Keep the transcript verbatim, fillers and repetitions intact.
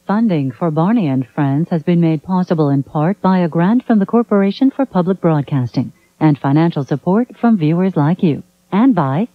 Funding for Barney and Friends has been made possible in part by a grant from the Corporation for Public Broadcasting and financial support from viewers like you, and by